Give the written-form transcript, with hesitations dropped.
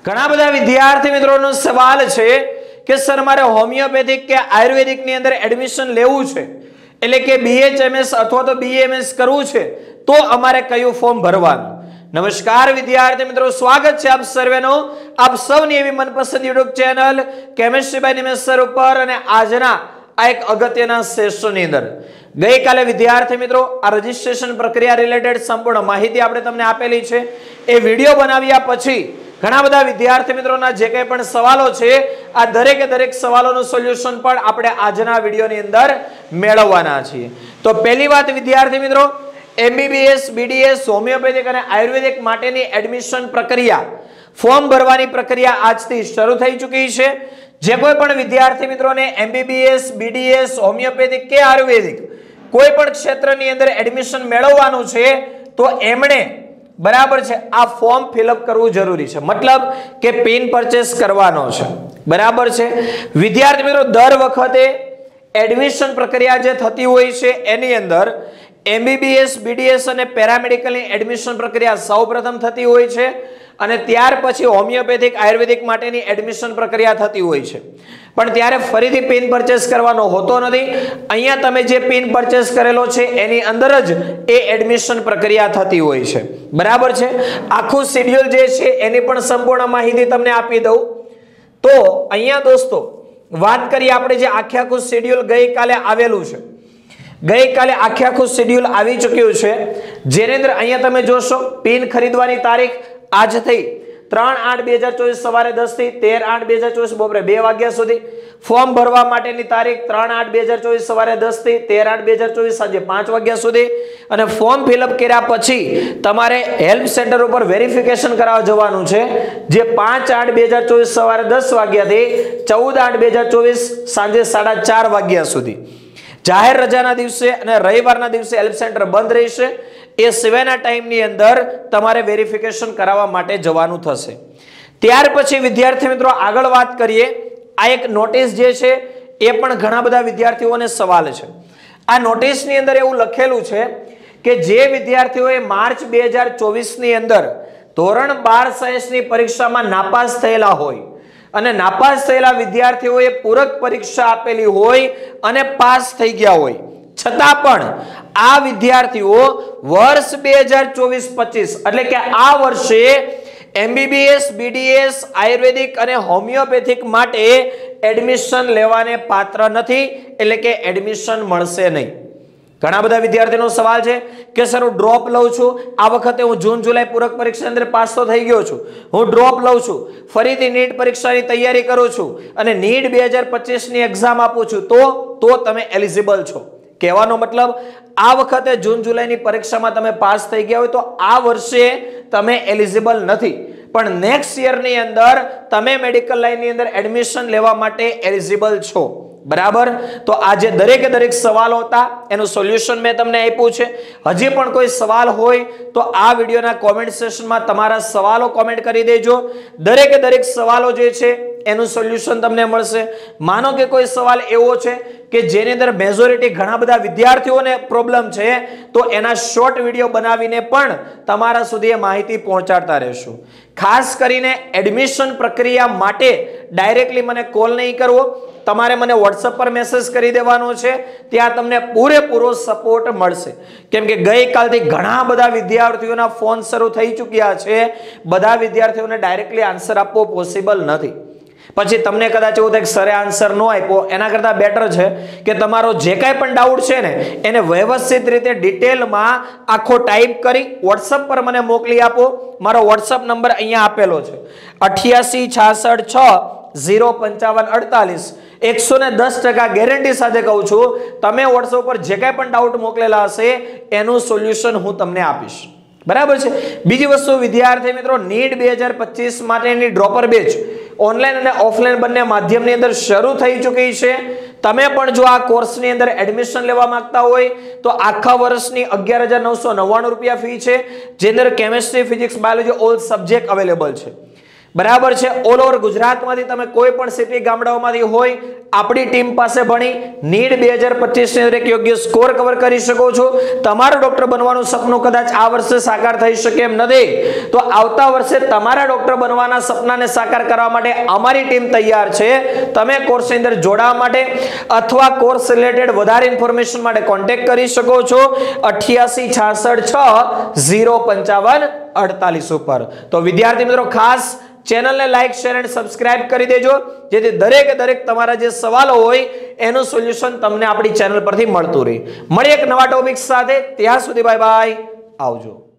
ઘણા બધા વિદ્યાર્થી મિત્રોનો સવાલ છે કે સર મારે હોમિયોપેથિક કે આયુર્વેદિક ની અંદર એડમિશન લેવું છે, એટલે કે BHMS અથવા તો BAMS કરવું છે તો અમારે કયું ફોર્મ ભરવાનું? નમસ્કાર વિદ્યાર્થી મિત્રો, સ્વાગત છે આપ સર્વેનો આપ સૌની એવી મનપસંદ YouTube channel chemistry by Nimesh sir ઉપર અને આજના આ એક અગત્યના સેશનની અંદર ગઈકાલે વિદ્યાર્થી મિત્રો આ રજીસ્ટ્રેશન પ્રક્રિયા રિલેટેડ સંપૂર્ણ માહિતી આપણે તમને આપેલી છે। એ વિડીયો બનાવ્યા પછી ઘણા બધા વિદ્યાર્થી મિત્રોના જે કંઈ પણ સવાલો છે આ દરેકે દરેક સવાલોનું સોલ્યુશન પણ આપણે આજના વિડીયોની અંદર મેળવવાના છીએ। તો પહેલી વાત વિદ્યાર્થી મિત્રો, MBBS BDS હોમિયોપેથિક અને આયુર્વેદિક માટેની એડમિશન પ્રક્રિયા ફોર્મ ભરવાની પ્રક્રિયા આજથી શરૂ થઈ ચૂકી છે। જે કોઈ પણ વિદ્યાર્થી મિત્રોને MBBS BDS હોમિયોપેથિક કે આયુર્વેદિક કોઈ પણ ક્ષેત્રની અંદર એડમિશન મેળવવાનું છે તો એમણે બરાબર છે આ ફોર્મ ફિલઅપ કરવું જરૂરી છે, મતલબ કે પિન પરચેસ કરવાનો છે। બરાબર છે વિદ્યાર્થી મિત્રો, દર વખતે એડમિશન પ્રક્રિયા જે થતી હોય છે એની અંદર MBBS BDS અને પેરામેડિકલની એડમિશન પ્રક્રિયા સૌપ્રથમ થતી હોય છે અને ત્યાર પછી હોમિયોપેથિક આયુર્વેદિક માટેની એડમિશન પ્રક્રિયા થતી હોય છે, પણ ત્યારે ફરીથી પિન પરચેસ કરવાનો હોતો નથી। અહીંયા તમે જે પિન પરચેસ કરેલો છે એની અંદર જ એ એડમિશન પ્રક્રિયા થતી હોય છે। બરાબર છે, આખું શેડ્યુલ જે છે એની પણ સંપૂર્ણ માહિતી તમને આપી દઉં તો અહીંયા દોસ્તો વાત કરીએ આપણે જે આખું શેડ્યુલ ગઈકાલે આવેલું છે, ગઈકાલે આખું શેડ્યુલ આવી ચૂક્યું છે જેની અંદર અહીંયા તમે જોશો પિન ખરીદવાની તારીખ આજથી 3/8/2024 સવારે 10 થી 13/8/2024 બપોરે 2 વાગ્યા સુધી, ફોર્મ ભરવા માટેની તારીખ 3/8/2024 સવારે 10 થી 13/8/2024 સાંજે 5 વાગ્યા સુધી અને ફોર્મ ફિલઅપ કર્યા પછી તમારે હેલ્પ સેન્ટર ઉપર વેરિફિકેશન કરાવવા જવાનું છે જે 5/8/2024 સવારે 10 વાગ્યાથી 14/8/2024 સાંજે 4:30 વાગ્યા સુધી। જાહેર રજાના દિવસે અને રવિવારના દિવસે હેલ્પ સેન્ટર બંધ રહેશે। એ સિવાયના ટાઈમની અંદર તમારે વેરિફિકેશન કરાવવા માટે જવાનું થશે। ત્યાર પછી વિદ્યાર્થી મિત્રો આગળ વાત કરીએ, આ એક નોટિસ જે છે એ પણ ઘણા બધા વિદ્યાર્થીઓને સવાલ છે। આ નોટિસની અંદર એવું લખેલું છે કે જે વિદ્યાર્થીઓએ માર્ચ 2024 ની અંદર ધોરણ 12 સાયન્સની પરીક્ષામાં નાપાસ થયેલા હોય અને નાપાસ થયેલા વિદ્યાર્થીઓએ પૂરક પરીક્ષા આપેલી હોય અને પાસ થઈ ગયા હોય છતાં પણ આ વિદ્યાર્થીઓ વર્ષ 2024-25 એટલે કે આ વર્ષે MBBS BDS આયુર્વેદિક અને હોમિયોપેથિક માટે એડમિશન લેવાને પાત્ર નથી, એટલે કે એડમિશન મળશે નહીં। ઘણા બધા વિદ્યાર્થીનો સવાલ છે કે સર હું ડ્રોપ લઉં છું, આ વખતે હું જૂન જુલાઈ પૂરક પરીક્ષા અંદર પાસ તો થઈ ગયો છું, હું ડ્રોપ લઉં છું, ફરીથી નીટ પરીક્ષાની તૈયારી કરું છું અને નીટ 2025 ની એક્ઝામ આપું છું તો તમે એલિજિબલ છો। કહેવાનો મતલબ આ વખતે જૂન જુલાઈની પરીક્ષામાં તમે પાસ થઈ ગયા હોય તો આ વર્ષે તમે એલિજિબલ નથી, પણ નેક્સ્ટ યરની અંદર તમે મેડિકલ લાઈનની અંદર એડમિશન લેવા માટે એલિજિબલ છો। બરાબર, તો આજે દરેકે દરેક સવાલો હતા એનું સોલ્યુશન મેં તમને આપ્યું છે। હજી પણ કોઈ સવાલ હોય તો આ વિડીયોના કોમેન્ટ સેશનમાં તમારા સવાલો કોમેન્ટ કરી દેજો, દરેકે દરેક સવાલો જે છે એનું સોલ્યુશન તમને મળશે। માનો કે કોઈ સવાલ એવો છે કે જેની અંદર મેજોરિટી ઘણા બધા વિદ્યાર્થીઓને પ્રોબ્લેમ છે તો એના શોર્ટ વિડીયો બનાવીને પણ તમારા સુધી માહિતી પહોંચાડતા રહેશું। ખાસ કરીને એડમિશન પ્રક્રિયા માટે ડાયરેક્ટલી મને કોલ નહીં કરવો, તમારે મને WhatsApp પર મેસેજ કરી દેવાનો છે, ત્યાં તમને પૂરેપૂરો સપોર્ટ મળશે। કેમ કે ગઈકાલથી ઘણા બધા વિદ્યાર્થીઓના ફોન શરૂ થઈ ચૂક્યા છે, બધા વિદ્યાર્થીઓને ડાયરેક્ટલી આન્સર આપવો પોસિબલ નથી। પછી તમને કદાચ એવું થાય કે સરે આન્સર ન આપ્યો, એના કરતાં બેટર છે કે તમારો જે કાંઈ પણ ડાઉટ છે ને એને વ્યવસ્થિત રીતે ડિટેલમાં આખો ટાઈપ કરી WhatsApp પર મને મોકલી આપો। મારો WhatsApp નંબર અહીંયા આપેલો છે 8866605548। 110% ગેરંટી સાથે કહું છું, તમે WhatsApp પર જે કાંઈ પણ ડાઉટ મોકલેલા હશે એનું સોલ્યુશન હું તમને આપીશ। બરાબર છે। બીજી વસ્તુ વિદ્યાર્થી મિત્રો, નીટ 2025 માટેની ડ્રોપર બેચ ઓનલાઈન અને ઓફલાઈન બંને માધ્યમની અંદર શરૂ થઈ ચૂકી છે। તમે પણ જો આ કોર્સની અંદર એડમિશન લેવા માંગતા હોય તો આખા વર્ષની 11,999 રૂપિયા ફી છે, જે અંદર chemistry, physics, biology all subject available છે। બરાબર છે। ઓલ ઓવર ગુજરાતમાંથી તમે કોઈ પણ સિટી ગામડાઓમાંથી હોય, આપણી ટીમ પાસે ભણી નીટ 2025 ની અંદર એક યોગ્ય સ્કોર કવર કરી શકો છો। તમારું ડોક્ટર બનવાનું સપનું કદાચ આ વર્ષે સાકાર થઈ શકે એમ નથી, તો આવતા વર્ષે તમારા ડોક્ટર બનવાના સપનાને સાકાર કરવા માટે અમારી ટીમ તૈયાર છે। તમે કોર્સની અંદર જોડાવા માટે અથવા કોર્સ રિલેટેડ વધારે ઇન્ફોર્મેશન માટે કોન્ટેક્ટ કરી શકો છો 8866605548 ઉપર। તો વિદ્યાર્થી મિત્રો ખાસ ચેનલને લાઈક, શેર અને સબસ્ક્રાઇબ કરી દેજો, જેથી દરેક તમારા જે સવાલો હોય એનું સોલ્યુશન તમને આપણી ચેનલ પરથી મળતું રહે। મળીએ એક નવા ટોપિક સાથે, ત્યાં સુધી બાય બાય, આવજો।